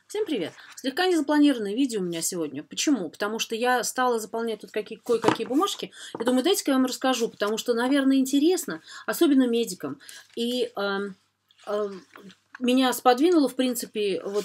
Всем привет! Слегка незапланированное видео у меня сегодня. Почему? Потому что я стала заполнять тут кое-какие бумажки. И думаю, дайте-ка я вам расскажу, потому что, наверное, интересно, особенно медикам. И меня сподвинуло, в принципе, вот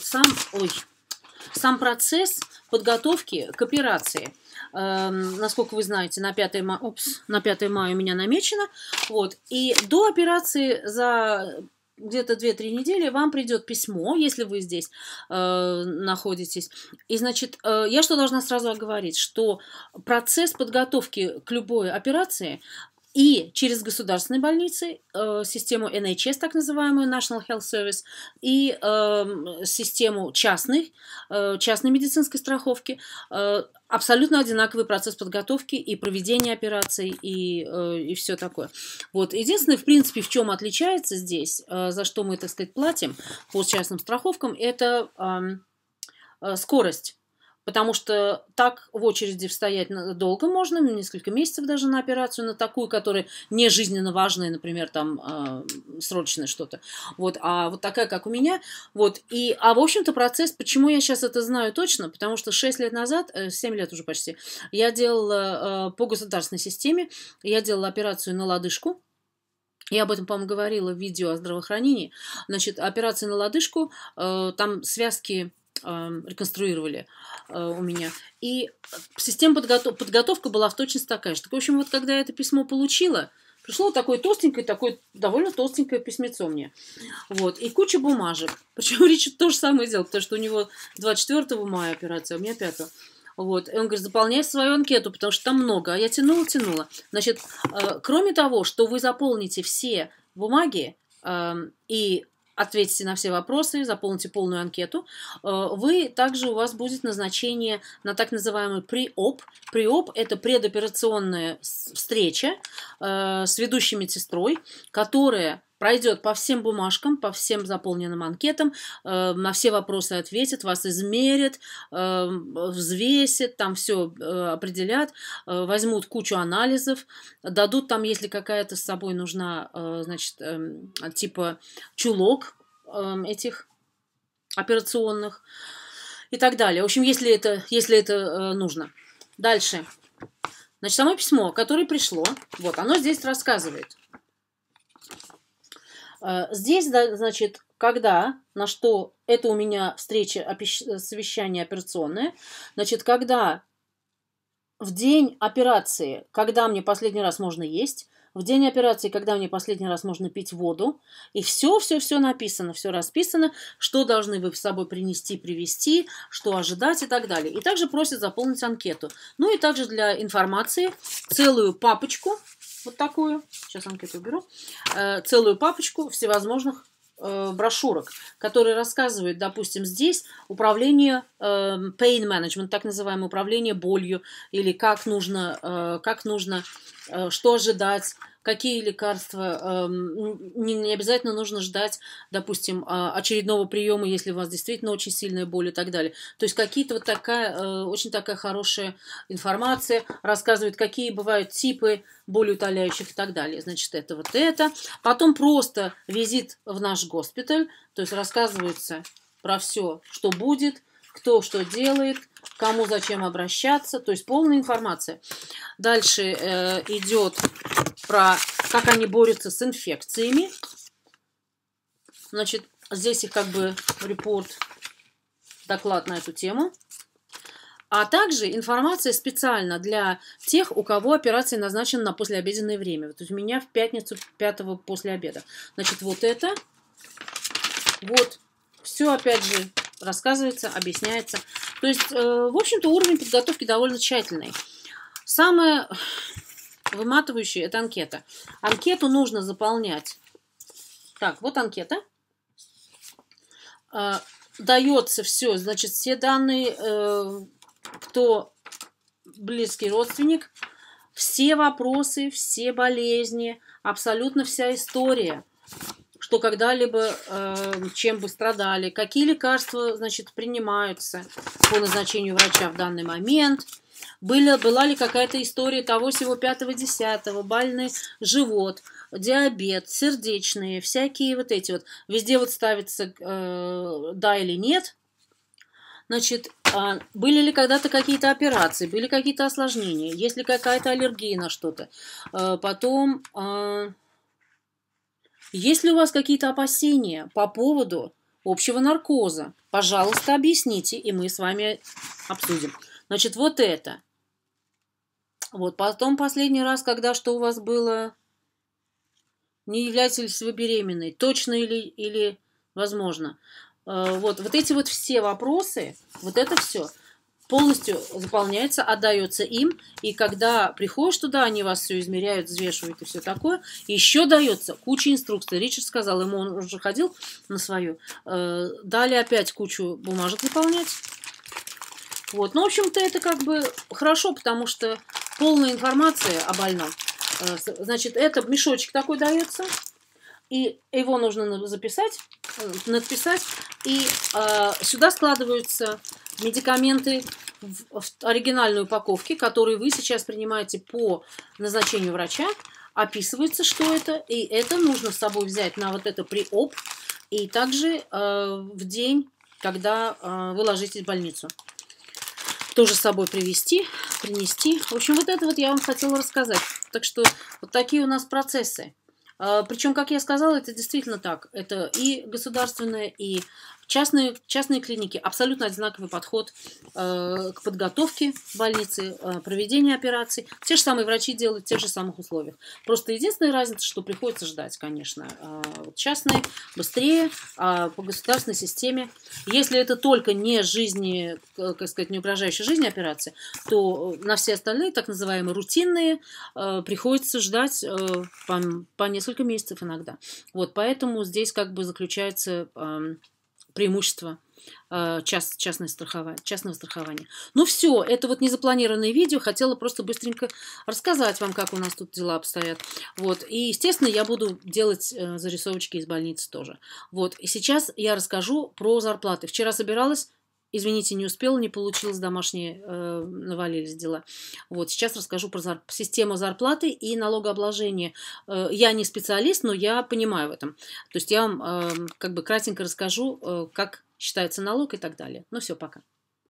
сам процесс подготовки к операции. Насколько вы знаете, на 5 мая у меня намечено. Вот. И до операции за где-то 2-3 недели вам придет письмо, если вы здесь находитесь. И, значит, я что должна сразу оговорить, что процесс подготовки к любой операции и через государственные больницы, систему NHS, так называемую, National Health Service, и систему частной медицинской страховки, абсолютно одинаковый процесс подготовки и проведения операций, и все такое. Вот. Единственное, в принципе, в чем отличается здесь, за что мы, так сказать, платим по частным страховкам, это скорость. Потому что так в очереди стоять долго можно, несколько месяцев даже на операцию, на такую, которая не жизненно важная, например, там срочное что-то. Вот, а вот такая, как у меня. Вот, в общем-то, процесс, почему я сейчас это знаю точно, потому что 6 лет назад, 7 лет уже почти, я делала по государственной системе, я делала операцию на лодыжку. Я об этом, по-моему, говорила в видео о здравоохранении. Значит, операция на лодыжку, там связки реконструировали у меня. И система подготовка была в точности такая же. Так, в общем, вот когда я это письмо получила, пришло такое довольно толстенькое письмецо мне. Вот. И куча бумажек. Причем Ричард то же самое делал, потому что у него 24 мая операция, а у меня 5. Вот. И он говорит, заполняй свою анкету, потому что там много. А я тянула. Значит, кроме того, что вы заполните все бумаги и ответите на все вопросы, заполните полную анкету. У вас будет назначение на так называемый pre-op. Pre-op – это предоперационная встреча с ведущей медсестрой, которая пройдет по всем бумажкам, по всем заполненным анкетам, на все вопросы ответит, вас измерит, взвесит, там все определят, возьмут кучу анализов, дадут там, если какая-то с собой нужна, значит, типа чулок этих операционных и так далее. В общем, если это нужно. Дальше. Значит, само письмо, которое пришло, вот, оно здесь рассказывает. Здесь, значит, на что это у меня встреча, совещание операционное, значит, когда в день операции, когда мне последний раз можно есть, в день операции, когда мне последний раз можно пить воду, и все написано, все расписано, что должны вы с собой привезти, что ожидать и так далее. И также просят заполнить анкету. Ну и также для информации целую папочку, вот такую, сейчас анкету уберу, целую папочку всевозможных брошюрок, которые рассказывают, допустим, здесь управление pain management, так называемое управление болью, или как нужно, что ожидать, какие лекарства, не обязательно нужно ждать, допустим, очередного приема, если у вас действительно очень сильная боль и так далее. То есть какие-то очень такая хорошая информация, рассказывает, какие бывают типы болеутоляющих и так далее. Значит, это вот это. Потом просто визит в наш госпиталь, то есть рассказывается про все, что будет, кто что делает, кому зачем обращаться, то есть полная информация. Дальше идет про как они борются с инфекциями. Значит, здесь их как бы доклад на эту тему. А также информация специально для тех, у кого операция назначена на послеобеденное время. Вот у меня в пятницу 5 после обеда. Значит, вот это. Вот. Все опять же рассказывается, объясняется. То есть, в общем-то, уровень подготовки довольно тщательный. Самое выматывающее – это анкета. Анкету нужно заполнять. Так, вот анкета. Дается все, значит, все данные, кто близкий родственник, все вопросы, все болезни, абсолютно вся история, что когда-либо чем бы страдали, какие лекарства, значит, принимаются по назначению врача в данный момент, была ли какая-то история того всего 5-10, больный живот, диабет, сердечные, всякие вот эти вот. Везде вот ставится да или нет. Значит, были ли когда-то какие-то операции, были какие-то осложнения, есть ли какая-то аллергия на что-то. Потом, есть ли у вас какие-то опасения по поводу общего наркоза? Пожалуйста, объясните, и мы с вами обсудим. Значит, вот это. Вот потом последний раз, когда что у вас было, не являетесь ли вы беременной, точно или возможно. Вот эти вот все вопросы, вот это все полностью заполняется, отдается им, и когда приходишь туда, они вас все измеряют, взвешивают и все такое. Еще дается куча инструкций. Ричард сказал, ему он уже ходил на свою, дали опять кучу бумажек заполнять. Вот. Ну, в общем-то, это как бы хорошо, потому что полная информация о больном. Значит, это мешочек такой дается, и его нужно записать, надписать, и сюда складываются медикаменты в оригинальной упаковке, которые вы сейчас принимаете по назначению врача, описывается, что это, и это нужно с собой взять на вот это приоп, и также в день, когда вы ложитесь в больницу. Тоже с собой принести. В общем, вот это вот я вам хотела рассказать. Так что вот такие у нас процессы. Причем, как я сказала, это действительно так. Это и государственные, и частные клиники. Абсолютно одинаковый подход к подготовке больницы, проведению операций. Те же самые врачи делают в тех же самых условиях. Просто единственная разница, что приходится ждать, конечно. Частные быстрее, а по государственной системе. Если это только не жизни, как сказать, не угрожающая жизни операции, то на все остальные, так называемые рутинные, приходится ждать по несколько месяцев иногда. Вот, поэтому здесь как бы заключается преимущество частного страхования. Ну все, это вот незапланированное видео. Хотела просто быстренько рассказать вам, как у нас тут дела обстоят. Вот. И, естественно, я буду делать зарисовочки из больницы тоже. Вот. И сейчас я расскажу про зарплаты. Вчера собиралась. Извините, не успела, не получилось, домашние навалились дела. Вот, сейчас расскажу про систему зарплаты и налогообложения. Я не специалист, но я понимаю в этом. То есть я вам как бы кратенько расскажу, как считается налог и так далее. Ну все, пока.